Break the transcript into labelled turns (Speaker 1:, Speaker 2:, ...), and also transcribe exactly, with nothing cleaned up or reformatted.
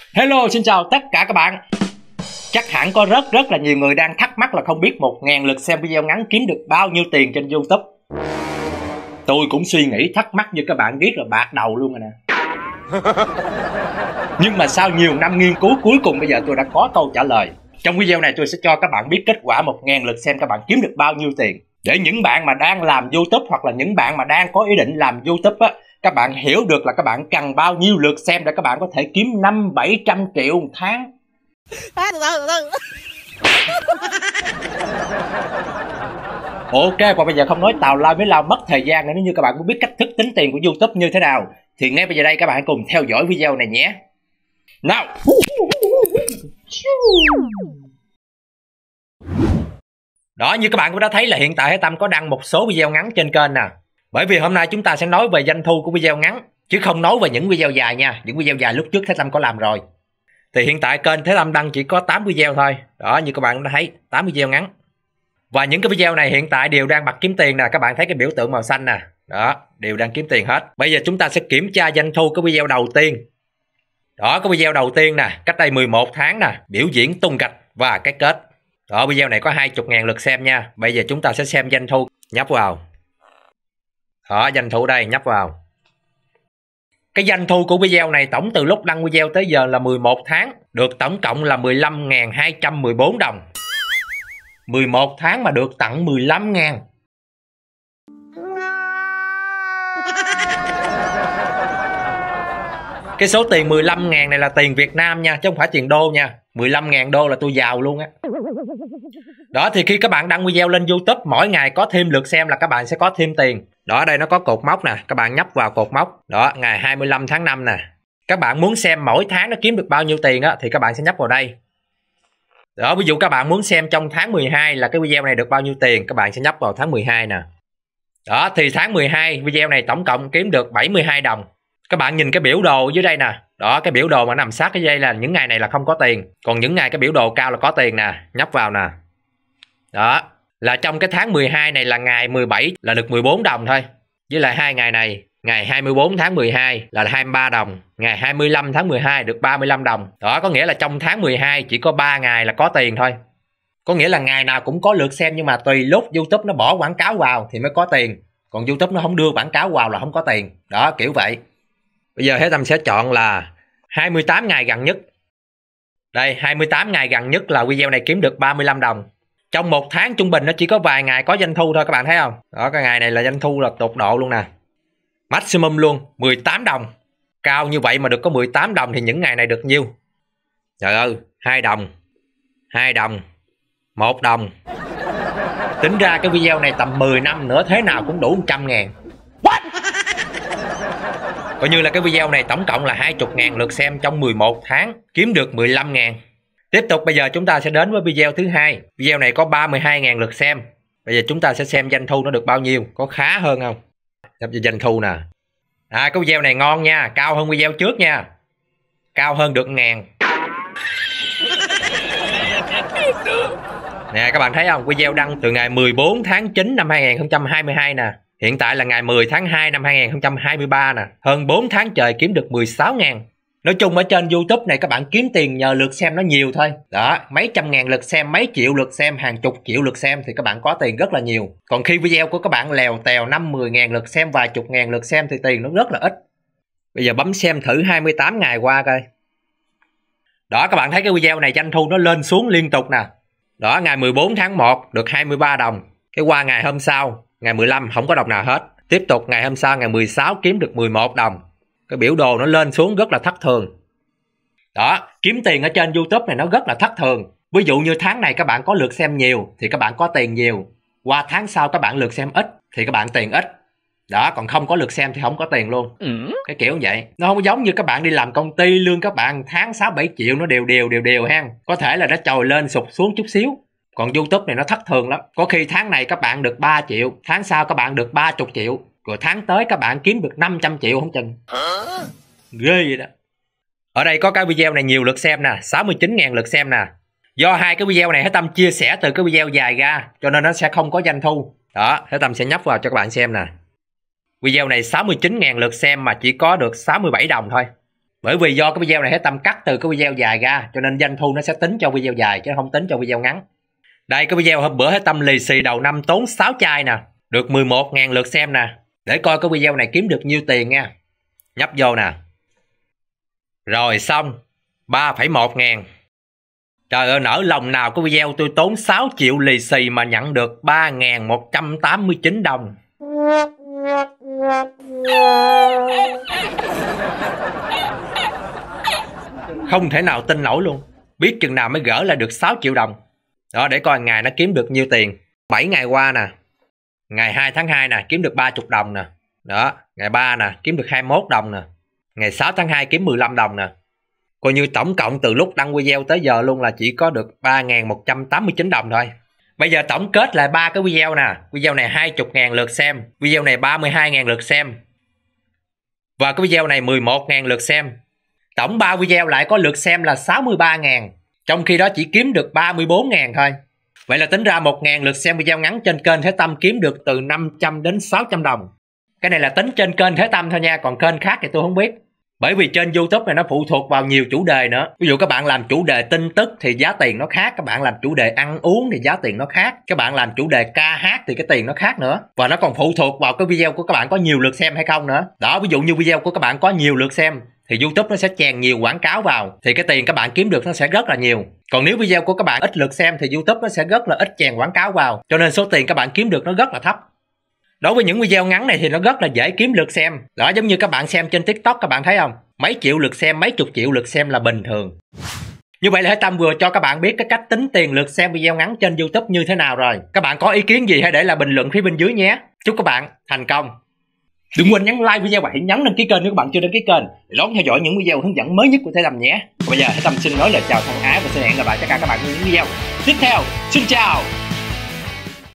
Speaker 1: Hello, xin chào tất cả các bạn. Chắc hẳn có rất rất là nhiều người đang thắc mắc là không biết một ngàn lượt xem video ngắn kiếm được bao nhiêu tiền trên YouTube. Tôi cũng suy nghĩ thắc mắc như các bạn biết là bạc đầu luôn rồi nè. Nhưng mà sau nhiều năm nghiên cứu, cuối cùng bây giờ tôi đã có câu trả lời. Trong video này tôi sẽ cho các bạn biết kết quả một ngàn lượt xem các bạn kiếm được bao nhiêu tiền. Để những bạn mà đang làm YouTube hoặc là những bạn mà đang có ý định làm YouTube á, các bạn hiểu được là các bạn cần bao nhiêu lượt xem để các bạn có thể kiếm năm bảy trăm triệu một tháng. À, từ từ, từ từ. Ok, và bây giờ không nói tào lao với lao mất thời gian nữa, nếu như các bạn muốn biết cách thức tính tiền của YouTube như thế nào thì ngay bây giờ đây các bạn hãy cùng theo dõi video này nhé. Nào. Đó, như các bạn cũng đã thấy là hiện tại Hải Tâm có đăng một số video ngắn trên kênh nè. Bởi vì hôm nay chúng ta sẽ nói về doanh thu của video ngắn, chứ không nói về những video dài nha. Những video dài lúc trước Thế Tâm có làm rồi. Thì hiện tại kênh Thế Tâm đăng chỉ có tám video thôi. Đó, như các bạn đã thấy, tám video ngắn. Và những cái video này hiện tại đều đang bật kiếm tiền nè. Các bạn thấy cái biểu tượng màu xanh nè. Đó, đều đang kiếm tiền hết. Bây giờ chúng ta sẽ kiểm tra doanh thu của video đầu tiên. Đó, cái video đầu tiên nè, cách đây mười một tháng nè, biểu diễn tung gạch và cái kết. Đó, video này có hai mươi ngàn lượt xem nha. Bây giờ chúng ta sẽ xem doanh thu. Nhấp vào. Đó, doanh thu đây, nhấp vào. Cái doanh thu của video này tổng từ lúc đăng video tới giờ là mười một tháng, được tổng cộng là mười lăm nghìn hai trăm mười bốn đồng. mười một tháng mà được tặng mười lăm ngàn. Cái số tiền mười lăm ngàn này là tiền Việt Nam nha, chứ không phải tiền đô nha. mười lăm ngàn đô là tôi giàu luôn á. Đó, thì khi các bạn đăng video lên YouTube, mỗi ngày có thêm lượt xem là các bạn sẽ có thêm tiền. Đó, đây nó có cột mốc nè, các bạn nhấp vào cột mốc. Đó, ngày hai mươi lăm tháng năm nè. Các bạn muốn xem mỗi tháng nó kiếm được bao nhiêu tiền á, thì các bạn sẽ nhấp vào đây. Đó, ví dụ các bạn muốn xem trong tháng mười hai là cái video này được bao nhiêu tiền, các bạn sẽ nhấp vào tháng mười hai nè. Đó, thì tháng mười hai video này tổng cộng kiếm được bảy mươi hai đồng. Các bạn nhìn cái biểu đồ dưới đây nè. Đó, cái biểu đồ mà nằm sát cái dây là những ngày này là không có tiền. Còn những ngày cái biểu đồ cao là có tiền nè. Nhấp vào nè. Đó, là trong cái tháng mười hai này là ngày mười bảy là được mười bốn đồng thôi. Với lại hai ngày này, ngày hai mươi bốn tháng mười hai là hai mươi ba đồng. Ngày hai mươi lăm tháng mười hai được ba mươi lăm đồng. Đó, có nghĩa là trong tháng mười hai chỉ có ba ngày là có tiền thôi. Có nghĩa là ngày nào cũng có lượt xem, nhưng mà tùy lúc YouTube nó bỏ quảng cáo vào thì mới có tiền. Còn YouTube nó không đưa quảng cáo vào là không có tiền. Đó, kiểu vậy. Bây giờ Thế Tâm sẽ chọn là hai mươi tám ngày gần nhất. Đây, hai mươi tám ngày gần nhất là video này kiếm được ba mươi lăm đồng. Trong một tháng trung bình nó chỉ có vài ngày có doanh thu thôi, các bạn thấy không? Đó, cái ngày này là doanh thu là tột độ luôn nè. Maximum luôn, mười tám đồng. Cao như vậy mà được có mười tám đồng thì những ngày này được nhiêu? Trời ơi, hai đồng, hai đồng, một đồng. Tính ra cái video này tầm mười năm nữa thế nào cũng đủ một trăm ngàn. What? Coi như là cái video này tổng cộng là hai mươi ngàn lượt xem trong mười một tháng, kiếm được mười lăm ngàn. Tiếp tục bây giờ chúng ta sẽ đến với video thứ hai. Video này có ba mươi hai ngàn lượt xem. Bây giờ chúng ta sẽ xem doanh thu nó được bao nhiêu, có khá hơn không? Nhập vào doanh thu nè. À, cái video này ngon nha, cao hơn video trước nha. Cao hơn được ngàn. Nè, các bạn thấy không? Video đăng từ ngày mười bốn tháng chín năm hai nghìn không trăm hai mươi hai nè. Hiện tại là ngày mười tháng hai năm hai nghìn không trăm hai mươi ba nè. Hơn bốn tháng trời kiếm được mười sáu ngàn. Nói chung ở trên YouTube này các bạn kiếm tiền nhờ lượt xem nó nhiều thôi. Đó, mấy trăm ngàn lượt xem, mấy triệu lượt xem, hàng chục triệu lượt xem thì các bạn có tiền rất là nhiều. Còn khi video của các bạn lèo tèo năm mười ngàn lượt xem, vài chục ngàn lượt xem thì tiền nó rất là ít. Bây giờ bấm xem thử hai mươi tám ngày qua coi. Đó, các bạn thấy cái video này doanh thu nó lên xuống liên tục nè. Đó, ngày mười bốn tháng một được hai mươi ba đồng. Cái qua ngày hôm sau, ngày mười lăm không có đồng nào hết. Tiếp tục ngày hôm sau ngày mười sáu kiếm được mười một đồng. Cái biểu đồ nó lên xuống rất là thất thường. Đó, kiếm tiền ở trên YouTube này nó rất là thất thường. Ví dụ như tháng này các bạn có lượt xem nhiều thì các bạn có tiền nhiều. Qua tháng sau các bạn lượt xem ít thì các bạn tiền ít. Đó, còn không có lượt xem thì không có tiền luôn. Ừ. Cái kiểu như vậy. Nó không giống như các bạn đi làm công ty, lương các bạn tháng sáu bảy triệu nó đều đều đều đều ha. Có thể là nó trồi lên sụt xuống chút xíu. Còn YouTube này nó thất thường lắm. Có khi tháng này các bạn được ba triệu, tháng sau các bạn được ba mươi triệu. Rồi tháng tới các bạn kiếm được năm trăm triệu không chừng. Ghê vậy đó. Ở đây có cái video này nhiều lượt xem nè, sáu mươi chín ngàn lượt xem nè. Do hai cái video này Thế Tâm chia sẻ từ cái video dài ra, cho nên nó sẽ không có doanh thu. Đó, Thế Tâm sẽ nhấp vào cho các bạn xem nè. Video này sáu mươi chín ngàn lượt xem mà chỉ có được sáu mươi bảy đồng thôi. Bởi vì do cái video này Hải Tâm cắt từ cái video dài ra, cho nên doanh thu nó sẽ tính cho video dài chứ không tính cho video ngắn. Đây, cái video hôm bữa Hải Tâm lì xì đầu năm tốn sáu chai nè, được mười một ngàn lượt xem nè. Để coi cái video này kiếm được nhiêu tiền nha. Nhấp vô nè. Rồi xong, ba phẩy một ngàn. Trời ơi, nở lòng nào cái video tôi tốn sáu triệu lì xì mà nhận được ba ngàn một trăm tám mươi chín đồng. Không thể nào tin nổi luôn. Biết chừng nào mới gỡ lại được sáu triệu đồng. Đó, để coi ngày nó kiếm được nhiêu tiền. bảy ngày qua nè. Ngày hai tháng hai nè, kiếm được ba mươi đồng nè. Đó, ngày ba nè, kiếm được hai mươi mốt đồng nè. Ngày sáu tháng hai kiếm mười lăm đồng nè. Coi như tổng cộng từ lúc đăng video tới giờ luôn là chỉ có được ba ngàn một trăm tám mươi chín đồng thôi. Bây giờ tổng kết lại ba cái video nè. Video này hai mươi ngàn lượt xem. Video này ba mươi hai ngàn lượt xem. Và cái video này mười một ngàn lượt xem. Tổng ba video lại có lượt xem là sáu mươi ba ngàn. Trong khi đó chỉ kiếm được ba mươi bốn ngàn thôi. Vậy là tính ra một ngàn lượt xem video ngắn trên kênh Thế Tâm kiếm được từ năm trăm đến sáu trăm đồng. Cái này là tính trên kênh Thế Tâm thôi nha. Còn kênh khác thì tôi không biết. Bởi vì trên YouTube này nó phụ thuộc vào nhiều chủ đề nữa. Ví dụ các bạn làm chủ đề tin tức thì giá tiền nó khác. Các bạn làm chủ đề ăn uống thì giá tiền nó khác. Các bạn làm chủ đề ca hát thì cái tiền nó khác nữa. Và nó còn phụ thuộc vào cái video của các bạn có nhiều lượt xem hay không nữa. Đó, ví dụ như video của các bạn có nhiều lượt xem thì YouTube nó sẽ chèn nhiều quảng cáo vào. Thì cái tiền các bạn kiếm được nó sẽ rất là nhiều. Còn nếu video của các bạn ít lượt xem thì YouTube nó sẽ rất là ít chèn quảng cáo vào. Cho nên số tiền các bạn kiếm được nó rất là thấp. Đối với những video ngắn này thì nó rất là dễ kiếm lượt xem. Đó, giống như các bạn xem trên TikTok các bạn thấy không? Mấy triệu lượt xem, mấy chục triệu lượt xem là bình thường. Như vậy là Hải Tâm vừa cho các bạn biết cái cách tính tiền lượt xem video ngắn trên YouTube như thế nào rồi. Các bạn có ý kiến gì hãy để lại bình luận phía bên dưới nhé. Chúc các bạn thành công. Đừng quên nhấn like video và hãy nhấn đăng ký kênh nếu các bạn chưa đăng ký kênh để đón theo dõi những video hướng dẫn mới nhất của Hải Tâm nhé. Bây giờ Hải Tâm xin nói lời chào thân ái và xin hẹn gặp lại tất cả các bạn trong những video tiếp theo. Xin chào.